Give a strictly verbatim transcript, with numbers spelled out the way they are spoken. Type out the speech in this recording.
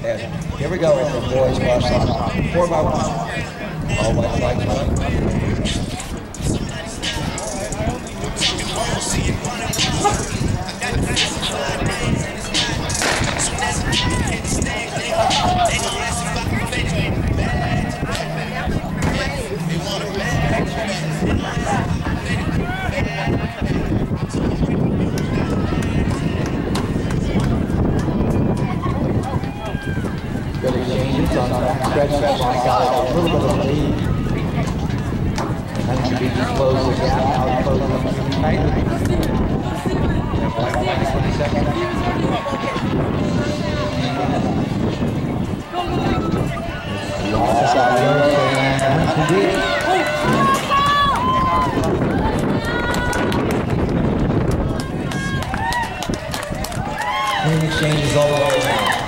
Here we go, the boys Frosh on four by one. All white flags running. Good exchanges on that stretch. That's why I got a little bit of a lead. That should be to close the gap. Now it's closing up tight. twenty seconds. Lost out there. And exchanges all the way around.